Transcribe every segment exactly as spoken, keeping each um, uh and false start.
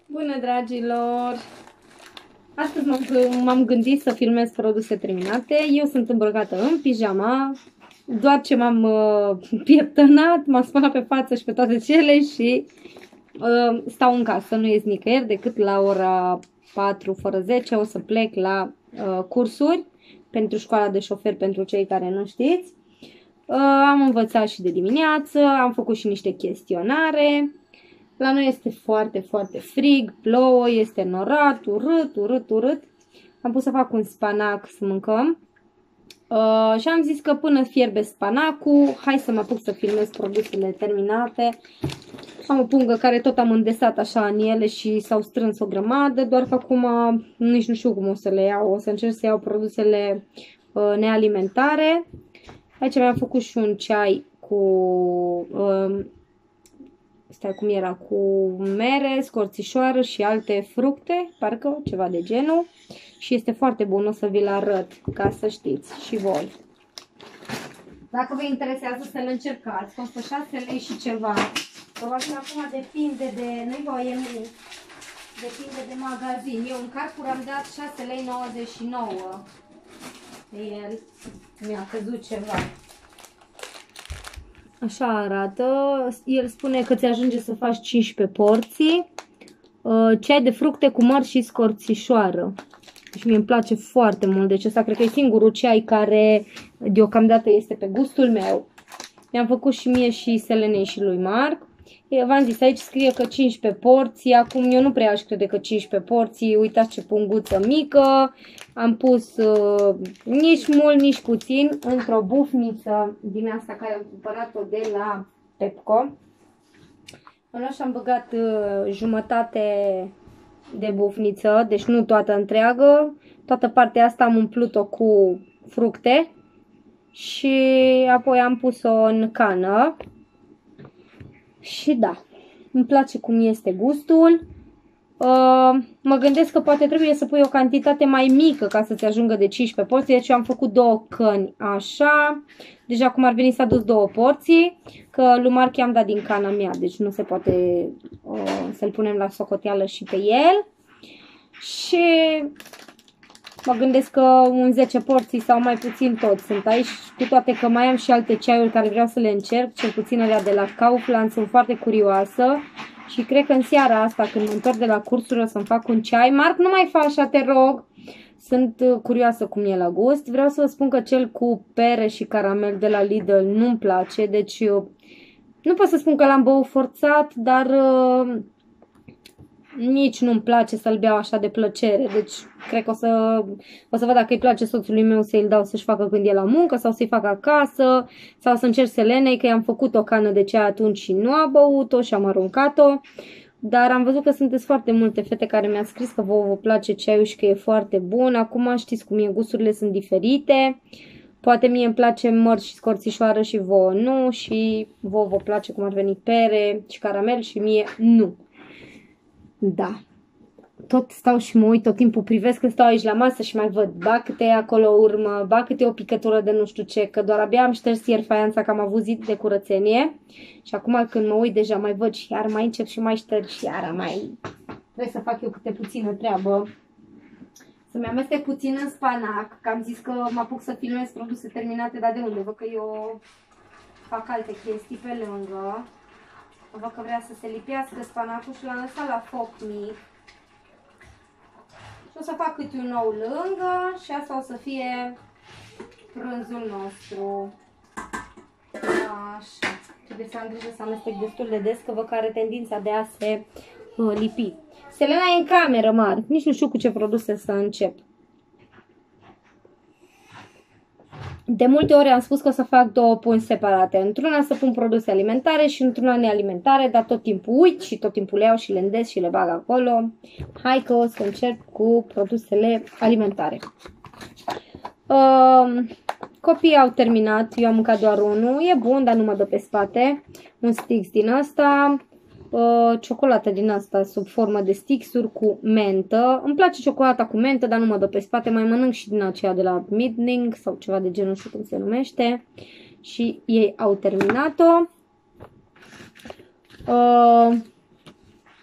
Bună, dragilor! Astăzi m-am gândit să filmez produse terminate. Eu sunt îmbrăcată în pijama, doar ce m-am uh, pieptănat, m-am spălat pe față și pe toate cele și uh, stau în casă, nu ies nicăieri decât la ora patru fără zece o să plec la uh, cursuri pentru școala de șofer, pentru cei care nu știți. Uh, am învățat și de dimineață, am făcut și niște chestionare. La noi este foarte, foarte frig, plouă, este norat, urât, urât, urât. Am pus să fac un spanac să mâncăm uh, și am zis că până fierbe spanacul, hai să mă apuc să filmez produsele terminate. Am o pungă care tot am îndesat așa în ele și s-au strâns o grămadă, doar că acum nici nu știu cum o să le iau. O să încerc să iau produsele uh, nealimentare. Aici mi-am făcut și un ceai cu... Uh, Stai cum era, cu mere, scorțișoară și alte fructe, parcă ceva de genul. Și este foarte bun, o să vi-l arăt, ca să știți și voi. Dacă vă interesează să-l încercați, costă șase lei și ceva. Probabil acum depinde de, nu-i voie nimic, depinde de magazin. Eu în Carrefour am dat șase lei nouăzeci și nouă. De el mi-a căzut ceva. Așa arată, el spune că ți ajunge să faci cincisprezece porții, ceai de fructe cu măr și scorțișoară. Și mie îmi place foarte mult, deci ăsta cred că e singurul ceai care deocamdată este pe gustul meu. Mi-am făcut și mie și Selenei și lui Marc. V-am zis, aici scrie că cincisprezece porții, acum eu nu prea aș crede că cincisprezece porții, uitați ce punguță mică. Am pus uh, nici mult, nici puțin într-o bufniță din asta care am cumpărat-o de la Pepco. Am luat și am băgat uh, jumătate de bufniță, deci nu toată întreagă. Toată partea asta am umplut-o cu fructe și apoi am pus-o în cană. Și da, îmi place cum este gustul. Uh, mă gândesc că poate trebuie să pui o cantitate mai mică ca să-ți ajungă de cincisprezece porții. Deci eu am făcut două căni așa. Deja cum ar veni s-a dus două porții. Că lui Marc i-am dat din cana mea, deci nu se poate uh, să-l punem la socoteală și pe el. Și mă gândesc că un zece porții sau mai puțin tot sunt aici, cu toate că mai am și alte ceaiuri care vreau să le încerc, cel puțin alea de la Kaufland, sunt foarte curioasă și cred că în seara asta, când mă întorc de la cursuri, o să-mi fac un ceai. Marc, nu mai faci așa, te rog! Sunt curioasă cum e la gust. Vreau să vă spun că cel cu pere și caramel de la Lidl nu-mi place, deci eu nu pot să spun că l-am băut forțat, dar... Uh, nici nu-mi place să-l beau așa de plăcere, deci cred că o să, o să văd dacă îi place soțului meu să-i dau să-și facă când e la muncă sau să-i fac acasă sau să încerc Selenei, că i-am făcut o cană de ceai atunci și nu a băut-o și am aruncat-o, dar am văzut că sunteți foarte multe fete care mi-a scris că vouă vă place ceaiul și că e foarte bun. Acum știți cum e, gusturile sunt diferite, poate mie îmi place măr și scorțișoară și vouă nu și vouă vă place cum ar veni pere și caramel și mie nu. Da, tot stau și mă uit, tot timpul privesc când stau aici la masă și mai văd, ba câte e acolo urmă, ba câte e o picătură de nu știu ce, că doar abia am șters ieri faianța, că am avut zi de curățenie și acum când mă uit deja mai văd și iar mai încep și mai șterg și iar mai... Trebuie să fac eu câte puțină treabă. Să-mi amestec puțin în spanac, că am zis că mă apuc să filmez produse terminate, dar de unde? Văd că eu fac alte chestii pe lângă. Văd că vrea să se lipească spanacul și l-am lăsat la foc mic. Și o să fac câte un ou lângă și asta o să fie prânzul nostru. Așa. Trebuie să am grijă să amestec destul de des, că văd că are tendința de a se uh, lipi. Selena e în cameră, Marc. Nici nu știu cu ce produse să încep. De multe ori am spus că o să fac două pungi separate. Într-una să pun produse alimentare și într-una nealimentare, dar tot timpul uit și tot timpul le iau și le îndesc și le bag acolo. Hai că o să încep cu produsele alimentare. Uh, copiii au terminat, eu am mâncat doar unul. E bun, dar nu mă dă pe spate. Un Stix din asta. Uh, ciocolată din asta sub formă de stixuri cu mentă. Îmi place ciocolata cu mentă, dar nu mă dă pe spate. Mai mănânc și din aceea de la Midning sau ceva de genul, nu știu cum se numește. Și ei au terminat-o. Uh,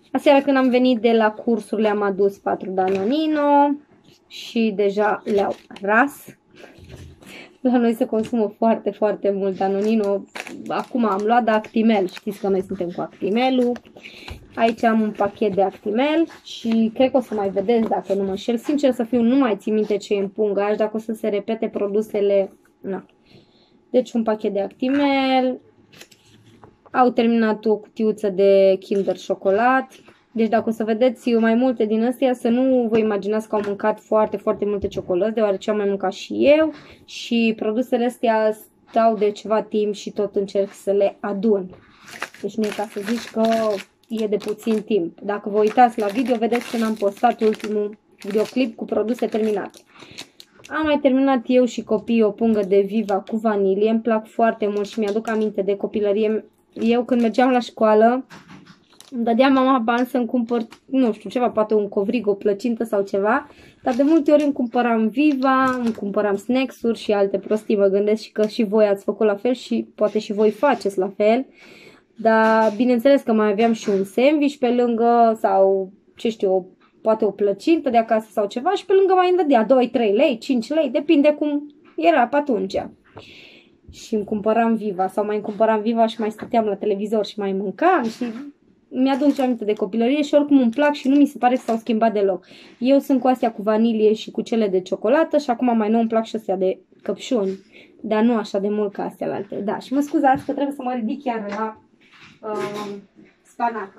Aseară când am venit de la cursuri le-am adus patru Danonino și deja le-au ras. La noi se consumă foarte, foarte mult Danonino. Acum am luat de Actimel. Știți că noi suntem cu Actimelul. Aici am un pachet de Actimel și cred că o să mai vedeți dacă nu mă înșel. Sincer să fiu, nu mai țin minte ce e în punga aia, dacă o să se repete produsele. Na. Deci un pachet de Actimel. Au terminat o cutiuță de Kinder Chocolat. Deci dacă o să vedeți mai multe din astea, să nu vă imaginați că au mâncat foarte, foarte multe ciocolăți, deoarece am mai mâncat și eu. Și produsele astea stau de ceva timp și tot încerc să le adun. Deci nu e ca să zici că e de puțin timp. Dacă vă uitați la video, vedeți că n-am postat ultimul videoclip cu produse terminate. Am mai terminat eu și copiii o pungă de Viva cu vanilie. Îmi plac foarte mult și mi-aduc aminte de copilărie. Eu când mergeam la școală, îmi dădea mama bani să-mi cumpăr, nu știu, ceva, poate un covrig, o plăcintă sau ceva. Dar de multe ori îmi cumpăram Viva, îmi cumpăram snacks-uri și alte prostii. Mă gândesc și că și voi ați făcut la fel și poate și voi faceți la fel. Dar bineînțeles că mai aveam și un sandwich pe lângă sau, ce știu, poate o plăcintă de acasă sau ceva și pe lângă mai îmi dădea doi trei lei, cinci lei, depinde cum era pe atunci. Și îmi cumpăram Viva sau mai îmi cumpăram Viva și mai stăteam la televizor și mai mâncam și mi-aduc aminte de copilărie și oricum îmi plac și nu mi se pare că s-au schimbat deloc. Eu sunt cu astea cu vanilie și cu cele de ciocolată și acum mai nou îmi plac și astea de căpșuni, dar nu așa de mult ca astea la alte. Da, și mă scuzați că trebuie să mă ridic chiar la uh, spanac.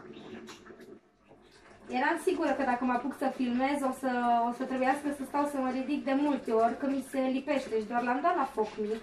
Eram sigură că dacă mă apuc să filmez o să, o să trebuiască să stau să mă ridic de multe ori, că mi se lipește și doar l-am dat la foc mic.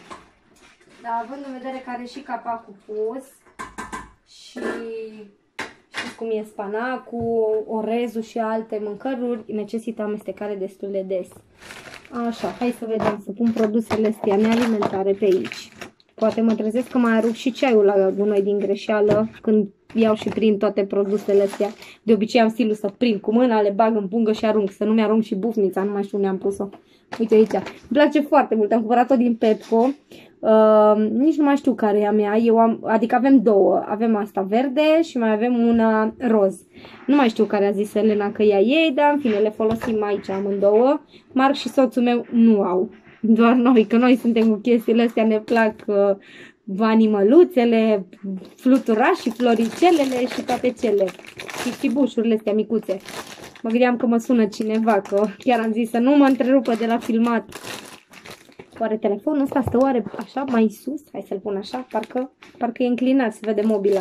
Dar având în vedere că are și capacul pus și știți cum e spanacul, orezul și alte mâncăruri, necesită amestecare destul de des. Așa, hai să vedem, să pun produsele astea nealimentare pe aici. Poate mă trezesc că mai arup și ceaiul la gunoi din greșeală când iau și prind toate produsele astea. De obicei am stilul să prind cu mâna, le bag în pungă și arunc, să nu mi-arunc și bufnița, nu mai știu unde am pus-o. Uite aici, îmi place foarte mult, am cumpărat-o din Pepco. Uh, nici nu mai știu care e a mea, eu am, adică avem două, avem asta verde și mai avem una roz. Nu mai știu care a zis Elena că ea ei, dar în fine le folosim aici amândouă. Marc și soțul meu nu au, doar noi, că noi suntem cu chestiile astea, ne plac uh, animăluțele, fluturașii, floricelele și toate cele. Și chibușurile astea micuțe. Mă gândeam că mă sună cineva, că chiar am zis să nu mă întrerupă de la filmat. Oare telefonul ăsta stă oare așa mai sus? Hai să-l pun așa, parcă, parcă e înclinat, se vede mobila.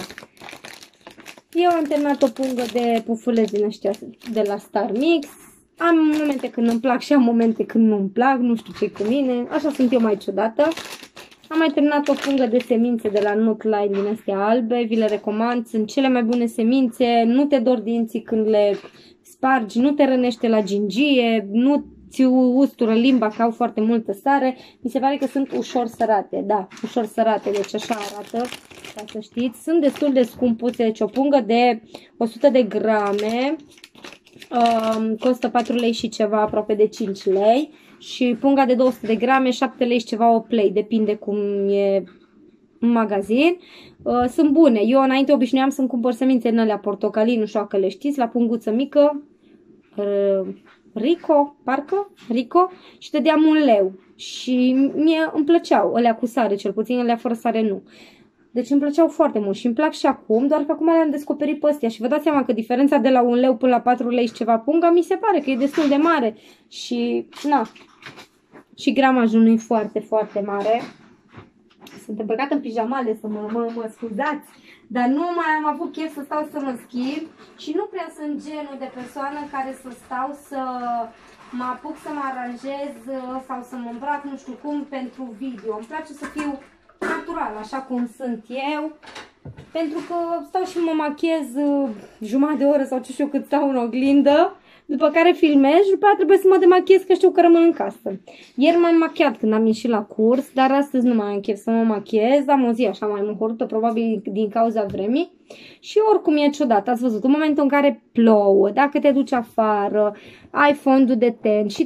Eu am terminat o pungă de pufuleți din ăștia de la Star Mix. Am momente când îmi plac și am momente când nu îmi plac, nu știu ce cu mine. Așa sunt eu mai ciudată. Am mai terminat o pungă de semințe de la Nutline din astea albe. Vi le recomand, sunt cele mai bune semințe. Nu te dor dinții când le spargi, nu te rănește la gingie, nu ți ustură limba că au foarte multă sare. Mi se pare că sunt ușor sărate, da, ușor sărate, deci așa arată, ca să știți. Sunt destul de scumpuțe, deci o pungă de o sută de grame uh, costă patru lei și ceva, aproape de cinci lei. Și punga de două sute de grame, șapte lei și ceva, opt lei, depinde cum e în magazin. Uh, sunt bune. Eu înainte obișnuiam să-mi cumpăr semințe în alea portocalii, nu știu dacă le știți, la punguță mică. Uh, Rico, parcă, Rico, și dădeam un leu și mie îmi plăceau, alea cu sare, cel puțin alea fără sare nu. Deci îmi plăceau foarte mult și îmi plac și acum, doar că acum le-am descoperit pe astea și vă dați seama că diferența de la un leu până la patru lei și ceva punga mi se pare că e destul de mare și, na, și gramajul nu e foarte, foarte mare. Sunt îmbrăcată în pijamale, să mă, mă, mă scuzați, dar nu mai am avut chef să stau să mă schimb și nu prea sunt genul de persoană care să stau să mă apuc să mă aranjez sau să mă îmbrac nu știu cum pentru video. Îmi place să fiu natural, așa cum sunt eu, pentru că stau și mă machez jumătate de oră sau ce știu cât stau în oglindă, după care filmez și după aceea trebuie să mă demachez că știu că rămân în casă. Ieri m-am machiat când am ieșit la curs, dar astăzi nu mai am chef să mă machez, am o zi așa mai muhorâtă, probabil din cauza vremii. Și oricum e ciudat, ați văzut, în momentul în care plouă, dacă te duci afară, ai fondul de ten și te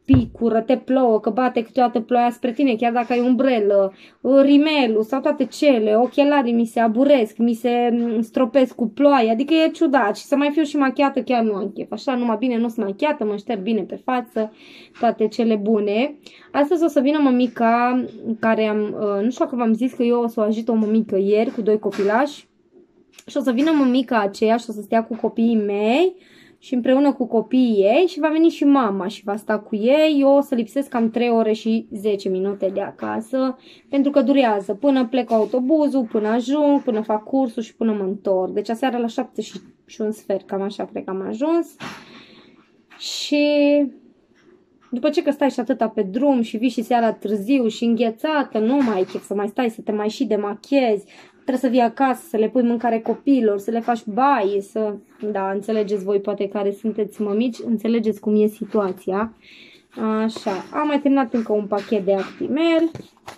picură, te plouă, că bate câteodată ploaia spre tine, chiar dacă ai umbrelă, rimelul sau toate cele, ochelarii mi se aburesc, mi se stropesc cu ploaie, adică e ciudat și să mai fiu și machiată chiar nu am chef, așa numai bine nu sunt machiată, mă șterg bine pe față, toate cele bune. Astăzi o să vină mămica care am, nu știu dacă v-am zis că eu o să o ajut o mămică ieri cu doi copilași și o să vină mămica aceea și o să stea cu copiii mei și împreună cu copiii ei și va veni și mama și va sta cu ei. Eu o să lipsesc cam trei ore și zece minute de acasă, pentru că durează până plec autobuzul, până ajung, până fac cursul și până mă întorc. Deci aseară la șapte și un sfert, cam așa cred că am ajuns. Și după ce că stai și atâta pe drum și vii și seara târziu și înghețată, nu mai ai chef să mai stai, să te mai și demachezi. Trebuie să vii acasă, să le pui mâncare copiilor, să le faci baie, să... Da, înțelegeți voi poate care sunteți mămici, înțelegeți cum e situația. Așa, am mai terminat încă un pachet de Actimel.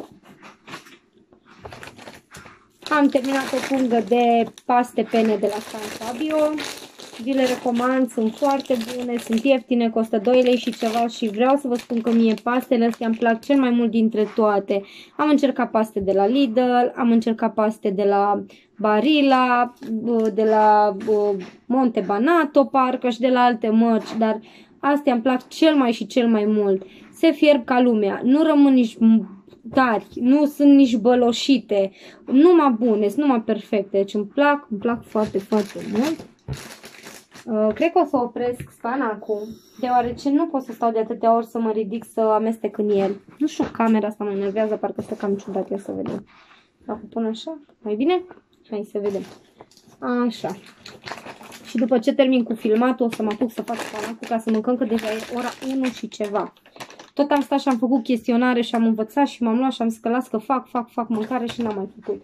Am terminat o pungă de paste pene de la San Fabio. Vi le recomand, sunt foarte bune, sunt ieftine, costă doi lei și ceva și vreau să vă spun că mie pastele astea îmi plac cel mai mult dintre toate. Am încercat paste de la Lidl, am încercat paste de la Barilla, de la Monte Banato, parcă și de la alte mărci, dar astea îmi plac cel mai și cel mai mult. Se fierb ca lumea, nu rămân nici tari, nu sunt nici băloșite, numai bune, sunt numai perfecte, deci îmi plac, îmi plac foarte, foarte mult. Uh, cred că o să opresc spanacul, deoarece nu pot să stau de atâtea ori să mă ridic să amestec în el. Nu știu, camera asta mă enervează, parcă stă cam ciudat, ia să vedem. Dacă pun așa, mai bine? Hai să vedem. Așa. Și după ce termin cu filmatul, o să mă apuc să fac spanacul ca să mâncăm, că deja e ora unu și ceva. Tot am stat și am făcut chestionare și am învățat și m-am luat și am zis că las că fac, fac, fac mâncare și n-am mai făcut.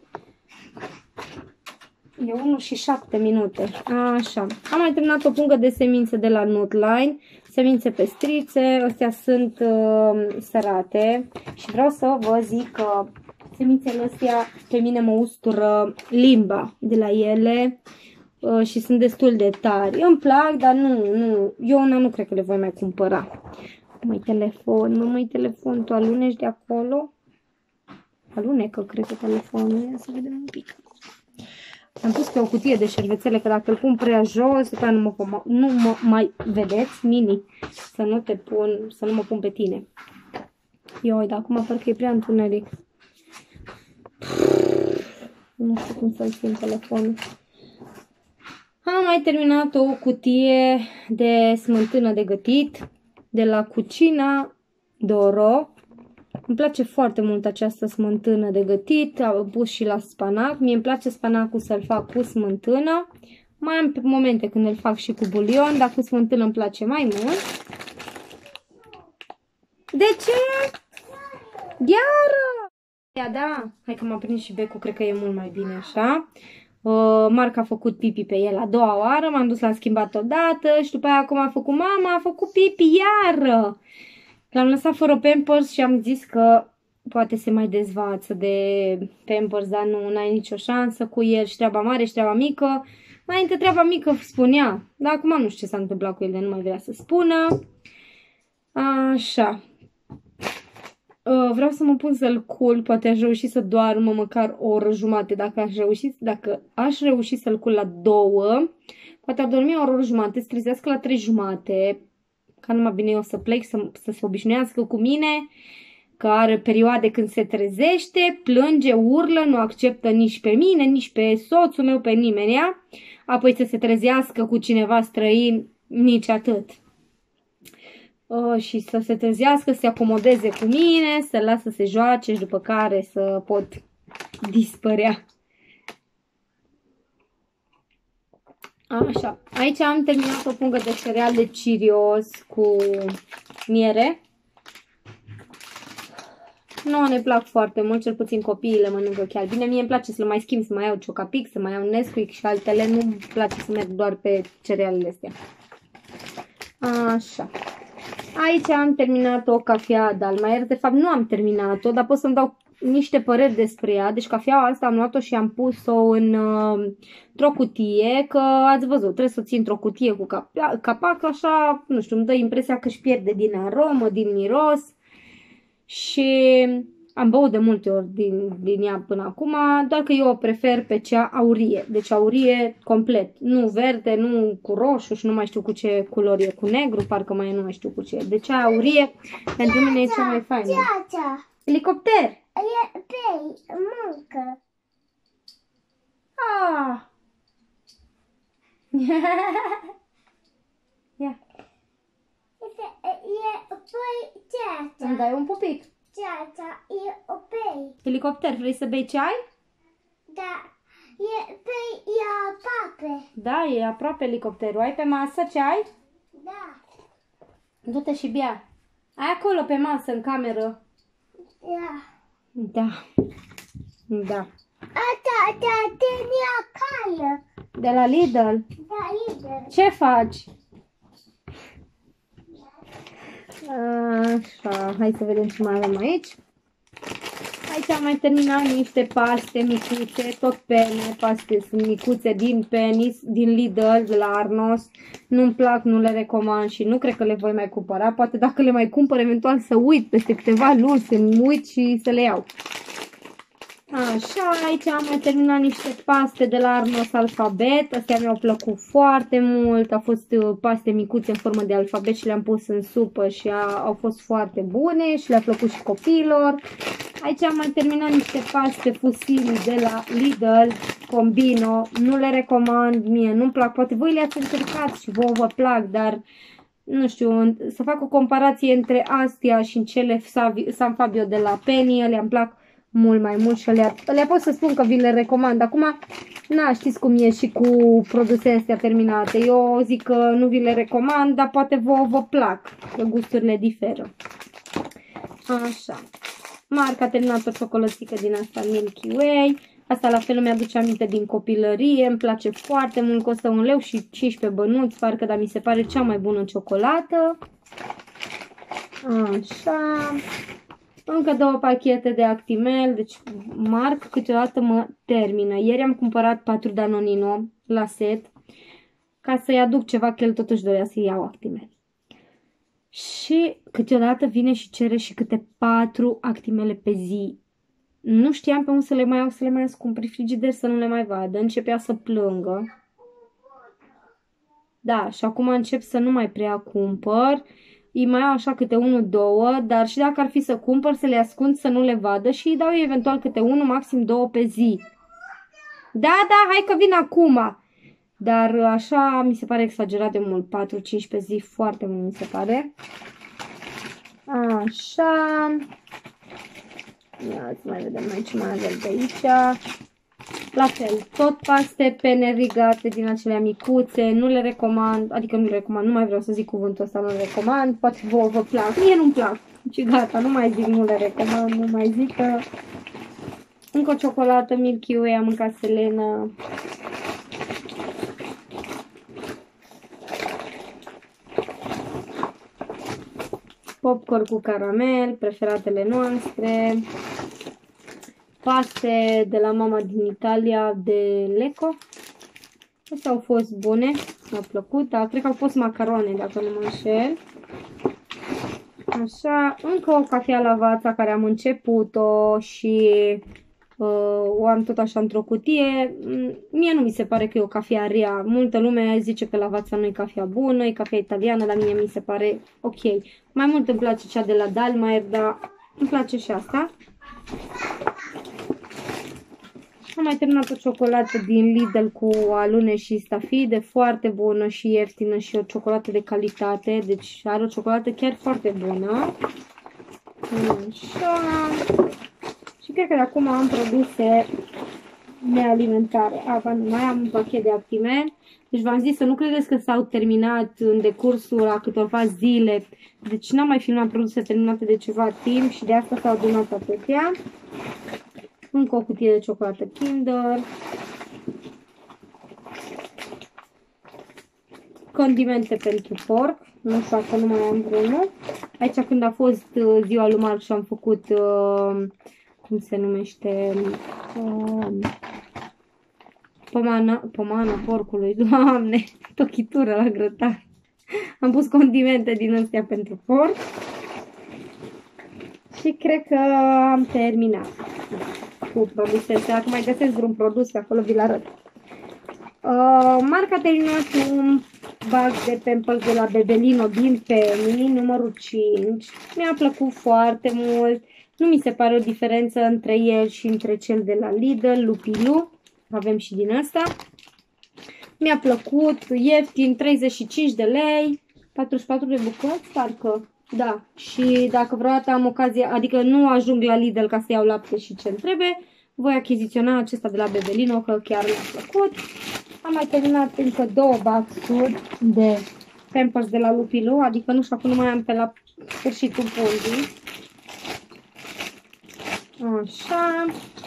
E unu și șapte minute. Așa. Am mai terminat o pungă de semințe de la Nutline. Semințe pestrițe. Astea sunt uh, sărate. Și vreau să vă zic că semințele astea pe mine mă ustură limba de la ele. Uh, și sunt destul de tari. Îmi plac, dar nu, nu. Eu una nu cred că le voi mai cumpăra. Măi telefon, mă, măi telefon, tu aluneci de acolo? Alunecă, cred că telefonul. Ia să vedem un pic. Am pus pe o cutie de șervețele, că dacă îl pun prea jos, după nu mă, nu mă mai vedeți, mini, să nu te pun, să nu mă pun pe tine. Ioi, dar acum parcă e prea întuneric. Nu știu cum să-l țin telefonul. Am mai terminat o cutie de smântână de gătit de la Cucina Doro. Îmi place foarte mult această smântână de gătit, am pus și la spanac. Mie îmi place spanacul să-l fac cu smântână. Mai am momente când îl fac și cu bulion, dar cu smântână îmi place mai mult. De ce? Gheară! Ia, da, hai că m-a prins și becul, cred că e mult mai bine așa. Uh, Marc a făcut pipi pe el a doua oară, m-am dus la schimbat odată și după aia acum a făcut mama, a făcut pipi iară. L-am lăsat fără Pampers și am zis că poate se mai dezvață de Pampers, dar nu, n-ai nicio șansă cu el și treaba mare și treaba mică. Înainte treaba mică spunea, dar acum nu știu ce s-a întâmplat cu el, de nu mai vrea să spună. Așa. Vreau să mă pun să-l culc, poate aș reuși să doarmă măcar o oră jumate, dacă aș reuși, dacă aș reuși să-l culc la două, poate ar dormi o oră jumate, să trezească la trei jumate, ca numai bine eu să plec, să, să se obișnuiască cu mine, că are perioade când se trezește, plânge, urlă, nu acceptă nici pe mine, nici pe soțul meu, pe nimeni, apoi să se trezească cu cineva străin, nici atât. Uh, și să se trezească, să se acomodeze cu mine, să las să se joace și după care să pot dispărea. Așa, aici am terminat o pungă de cereal de Cheerios cu miere. Nu ne plac foarte mult, cel puțin copiii le mănâncă chiar bine. Mie îmi place să le mai schimb, să mai iau Chocapic, să mai iau Nesquik și altele. Nu-mi place să merg doar pe cerealele astea. Așa. Aici am terminat o cafea Dalmayer. De fapt nu am terminat-o, dar pot să-mi dau niște păreri despre ea. Deci cafeaua asta am luat-o și am pus-o în, uh, într-o cutie, că ați văzut, trebuie să o ții într-o cutie cu capac, așa, nu știu, îmi dă impresia că își pierde din aromă, din miros. Și am băut de multe ori din, din ea până acum, doar că eu o prefer pe cea aurie. Deci aurie complet, nu verde, nu cu roșu și nu mai știu cu ce culori e, cu negru, parcă mai e, nu mai știu cu ce. Deci cea aurie pentru mine e cea mai faină. Elicopter! E pe muncă. Ah! Ia. E păi ceața. Îmi dai un pupic. Ceața e o pei. Elicopter, vrei să bei ceai? Da. E pei e aproape. Da, e aproape elicopterul. Ai pe masă ceai? Da. Du-te și bea. Ai acolo pe masă, în cameră. Da. Da. Da. Asta, da, tenia cală. De la Lidl? Da, lider. Ce faci? Așa, hai să vedem ce mai avem aici. Aici am mai terminat niște paste micuțe, tot pene, paste sunt micuțe din Penis, din Lidl, de la Arnos. Nu-mi plac, nu le recomand și nu cred că le voi mai cumpăra. Poate dacă le mai cumpăr, eventual să uit peste câteva luni, să-mi uit și să le iau. Așa, aici am mai terminat niște paste de la Arnos Alfabet. Astea mi-au plăcut foarte mult. Au fost paste micuțe în formă de alfabet și le-am pus în supă și a, au fost foarte bune și le-a plăcut și copiilor. Aici am mai terminat niște paste fusili de la Lidl, Combino. Nu le recomand, mie nu-mi plac. Poate voi le-ați încercat și vouă vă plac, dar nu știu, să fac o comparație între astea și cele San Fabio de la Penny, le-am plac mult mai mult și le, le pot să spun că vi le recomand. Acum, na, știți cum e și cu produsele astea terminate. Eu zic că nu vi le recomand, dar poate vă, vă plac, că gusturile diferă. Așa. Marca a terminat o ciocolățică din asta Milky Way. Asta la fel îmi aduce aminte din copilărie. Îmi place foarte mult, costă un leu și cincisprezece bănuți, parcă, dar mi se pare cea mai bună ciocolată. Așa. Încă două pachete de Actimel, deci Marc câteodată mă termină. Ieri am cumpărat patru Danonino la set, ca să-i aduc ceva, că el totuși dorea să iau Actimel. Și câteodată vine și cere și câte patru Actimele pe zi. Nu știam pe unde să le mai iau, să le mai ascund pe frigider, să nu le mai vadă. Începea să plângă. Da, și acum încep să nu mai prea cumpăr. Îi mai iau așa câte unul, două, dar și dacă ar fi să cumpăr, să le ascund, să nu le vadă și îi dau eu eventual câte unul, maxim două pe zi. Da, da, hai că vin acum. Dar așa mi se pare exagerat de mult, patru cinci pe zi, foarte mult mi se pare. Așa. Ia să mai vedem mai ce mai avem de aici. La fel, tot paste pene rigate din acelea micuțe, nu le recomand, adică nu le recomand, nu mai vreau să zic cuvântul ăsta, nu le recomand, poate vouă vă plac, mie nu-mi plac, și gata, nu mai zic nu le recomand, nu mai zic că... Încă o ciocolată Milky Way, am mâncat Selena. Popcorn cu caramel, preferatele noastre. Paste de la mama din Italia de Leco. Astea au fost bune, mi-au plăcut, dar cred că au fost macarone, dacă nu mă înșel. Așa, încă o cafea Lavazza care am început-o și uh, o am tot așa într-o cutie. Mie nu mi se pare că e o cafea rea. Multă lume zice că Lavazza nu e cafea bună, e cafea italiană, dar mie mi se pare ok. Mai mult îmi place cea de la Dalmaer, dar îmi place și asta. Am mai terminat o ciocolată din Lidl cu alune și stafide, foarte bună și ieftină și o ciocolată de calitate, deci are o ciocolată chiar foarte bună. Așa. Și cred că de acum am produse nealimentare. Aba, nu mai am un pachet de Actimel. Deci v-am zis să nu credeți că s-au terminat în decursul la câteva zile. Deci n-am mai filmat produse terminate de ceva timp și de asta s-au adunat atâtea. Încă o cutie de ciocolată Kinder. Condimente pentru porc. Nu știu dacă nu mai am vreunul. Aici când a fost ziua lui Marc și am făcut uh, cum se numește, uh, pomana, pomana porcului, Doamne, tochitură la grătar. Am pus condimente din astea pentru porc. Și cred că am terminat cu produsele astea. Dacă mai găsesc vreun produs pe acolo, vi-l arăt. Uh, marca terminat un bag de Pampers de la Bebelino din Penny, numărul cinci. Mi-a plăcut foarte mult. Nu mi se pare o diferență între el și între cel de la Lidl, Lupilu. Avem și din asta. Mi-a plăcut, ieftin, treizeci și cinci de lei, patruzeci și patru de bucăți, parcă. Da, și dacă vreodată am ocazie, adică nu ajung la Lidl ca să iau lapte și ce-mi trebuie, voi achiziționa acesta de la Bebelino, că chiar mi-a plăcut. Am mai terminat încă două boxuri de Pampers de la Lupilu, adică nu știu, acum nu mai am pe la sfârșitul pungii. Așa.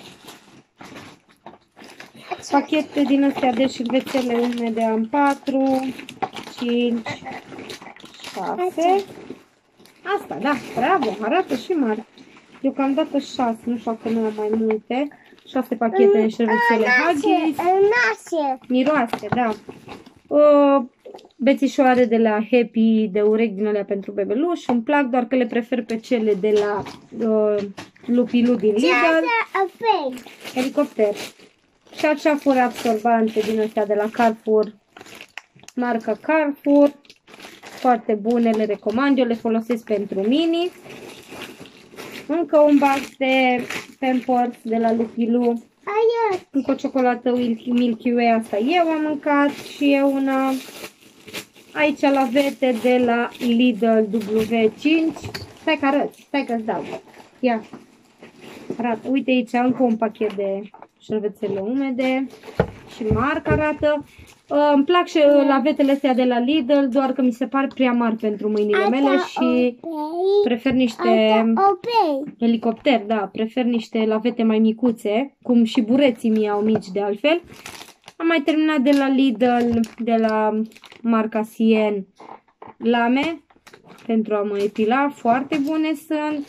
Pachete din astea de șervețele umede am patru, cinci, șase. Asta, da, bravo, arată și mari. Deocamdată șase, nu știu că nu am mai multe. șase pachete de șervețele Huggies. Miroase, da. Uh, bețișoare de la Happy de urechi din alea pentru bebeluș. Îmi plac, doar că le prefer pe cele de la uh, Lupilu din Lidl. Helicopter. Și aceafuri absorbante din astea de la Carrefour. Marca Carrefour. Foarte bune, le recomand, eu le folosesc pentru mini. Încă un bag de Pampers de la Lupilu. Încă o ciocolată Milky Way, asta eu am mâncat și e una. Aici lavete de la Lidl W cinci. Stai că arăți, stai că-ți dau. Ia, arată. Uite aici încă un pachet de șervețele umede și marca arată. Uh, îmi plac și lavetele astea de la Lidl, doar că mi se par prea mari pentru mâinile mele și prefer niște helicopter, da, prefer niște lavete mai micuțe, cum și bureții mei au mici de altfel. Am mai terminat de la Lidl, de la marca Sien, lame pentru a mă epila, foarte bune sunt.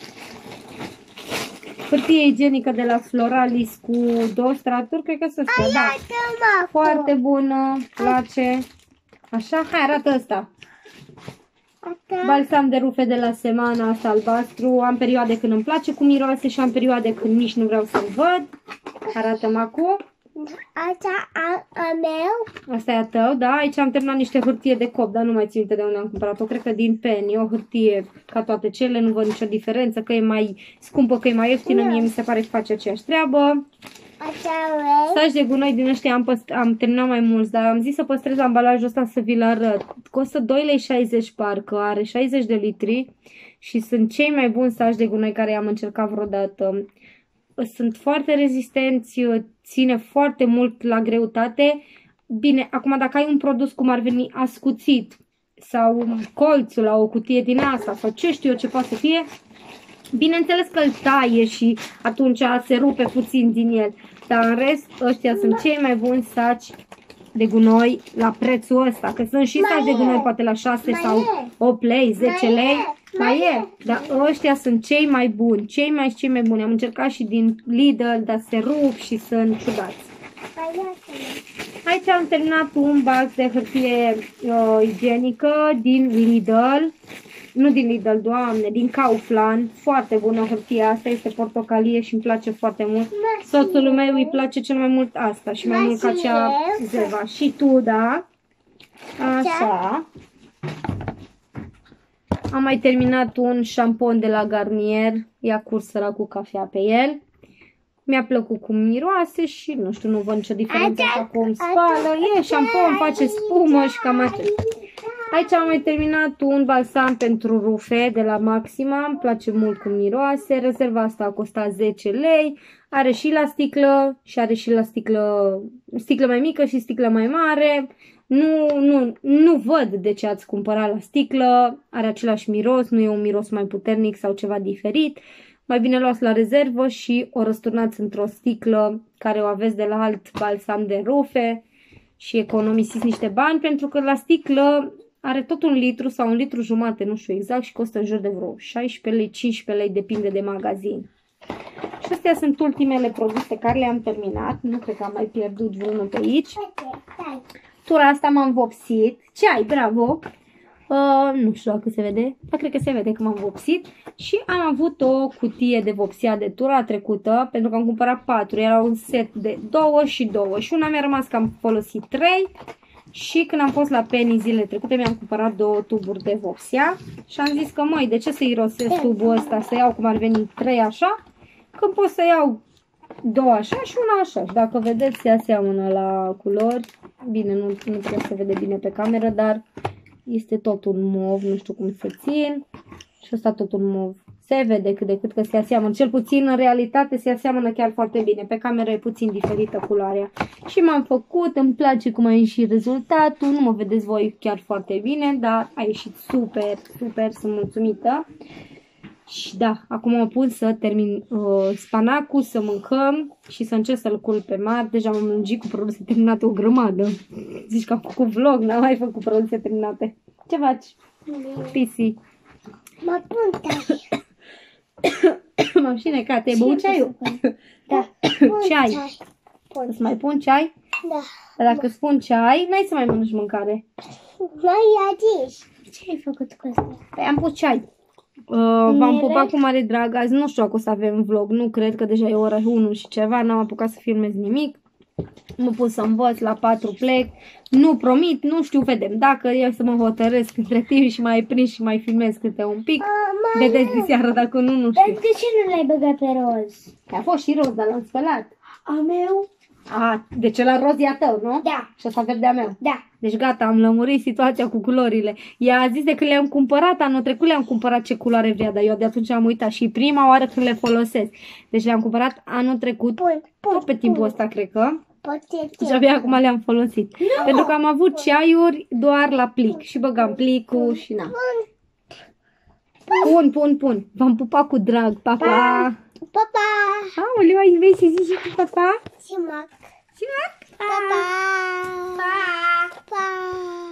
Hârtie igienică de la Floralis cu două straturi, cred că să fie, da. Foarte bună, place. Așa, hai, arată ăsta. Balsam de rufe de la Semana, asta albastru. Am perioade când îmi place cu miroase și am perioade când nici nu vreau să-l văd. Arată-mă acum. Asta a meu? Asta e a tău, da. Aici am terminat niște hârtie de cop, dar nu mai țin minte de unde am cumpărat-o. Cred că din Penny, o hârtie ca toate cele, nu văd nicio diferență, că e mai scumpă, că e mai ieftină. Mie mi se pare că face aceeași treabă. Saci de gunoi din ăștia am, am terminat mai mulți, dar am zis să păstrez ambalajul ăsta să vi-l arăt. Costă doi lei șaizeci parcă, are șaizeci de litri și sunt cei mai buni saci de gunoi care i-am încercat vreodată. Sunt foarte rezistenți, ține foarte mult la greutate. Bine, acum dacă ai un produs cum ar veni ascuțit sau colțul la o cutie din asta sau ce știu eu ce poate să fie, bineînțeles că îl taie și atunci se rupe puțin din el. Dar în rest, ăștia sunt cei mai buni saci de gunoi la prețul ăsta. Că sunt și saci de gunoi poate la șase sau opt lei, zece lei. Mai e, dar ăștia sunt cei mai buni, cei mai cei mai buni. Am încercat și din Lidl, dar se rup și sunt ciudați. Aici am terminat un bag de hârtie uh, igienică din Lidl. Nu din Lidl, Doamne, din Kaufland. Foarte bună hârtia asta, este portocalie și îmi place foarte mult. Soțul meu îi place cel mai mult asta și mai mult ca cea Zeva. Și tu, da? Așa. Am mai terminat un șampon de la Garnier. I-a curs săracul cafea pe el. Mi-a plăcut cum miroase și nu știu, nu văd nicio diferență așa cum spală. E șampon, face spumă și cam atât. Aici am mai terminat un balsam pentru rufe de la Maxima. Îmi place mult cum miroase. Rezerva asta a costat zece lei. Are și la sticlă și are și la sticlă, sticlă mai mică și sticlă mai mare. Nu, nu, nu văd de ce ați cumpărat la sticlă. Are același miros, nu e un miros mai puternic sau ceva diferit. Mai bine luați la rezervă și o răsturnați într-o sticlă care o aveți de la alt balsam de rufe și economisiți niște bani, pentru că la sticlă are tot un litru sau un litru jumate, nu știu exact, și costă în jur de vreo șaisprezece lei, cincisprezece lei, depinde de magazin. Și astea sunt ultimele produse care le-am terminat. Nu cred că am mai pierdut vreunul pe aici. Tura asta m-am vopsit. Ce ai? Bravo! Uh, nu știu dacă se vede, dar cred că se vede că m-am vopsit. Și am avut o cutie de vopsia de tura trecută, pentru că am cumpărat patru. Era un set de două și două. Și una mi-a rămas că am folosit trei. Și când am fost la Penny zilele trecute, mi-am cumpărat două tuburi de vopsia. Și am zis că, măi, de ce să irosesc tubul ăsta, să iau cum ar veni trei așa, când pot să iau două așa și una așa. Și dacă vedeți, se aseamănă la culori. Bine, nu, nu trebuie să se vede bine pe cameră, dar este tot un mov, nu știu cum să țin. Și ăsta tot un mov. Se vede cât de cât că se aseamănă. Cel puțin în realitate se aseamănă chiar foarte bine. Pe cameră e puțin diferită culoarea. Și m-am făcut, îmi place cum a ieșit rezultatul. Nu mă vedeți voi chiar foarte bine, dar a ieșit super, super, sunt mulțumită. Și da, acum mă pun să termin uh, spanacul, să mâncăm și să încerc să-l culp pe mar. Deja m-am lungit cu produse terminate o grămadă. Zici că am făcut vlog, n-am mai făcut produse terminate. Ce faci? Pisi. Mă pun tași. M-am și necat. Te-ai băut ceaiul? Da. Ceai. Să mai pun ceai? Da. Dar dacă spun ceai, n-ai să mai mănânci mâncare. Mai adici. Ce ai făcut cu asta? Păi am pus ceai. Uh, V-am pupat cu mare drag azi. Nu știu dacă o să avem vlog. Nu cred, că deja e ora unu și ceva. N-am apucat să filmez nimic. Mă pun să învăț, la patru plec. Nu promit, nu știu, vedem. Dacă eu să mă hotărăsc între timp și mai prind și mai filmez câte un pic, A, vedeți de seară, dacă nu, nu știu. Dar de ce nu l-ai băgat pe roz? A fost și roz, dar l-am spălat. A meu? A, deci ăla roz e a tău, nu? Da. Și ăsta verde a meu. Da. Deci gata, am lămurit situația cu culorile. Ea a zis de că le-am cumpărat, anul trecut le-am cumpărat ce culoare vrea, dar eu de atunci am uitat și prima oară când le folosesc. Deci le-am cumpărat anul trecut, Pun, pun, tot pe timpul ăsta, cred că. Poate Și abia acum le-am folosit. No! Pentru că am avut ceaiuri doar la plic. Și băgam plicul și na. Pun, pun, pun. V-am pupat cu drag. Pa, pa! Pa, pa! Aoleu, ai vrei să zici și cu papa? Și mac. Și mac? Pa, pa! Pa, pa!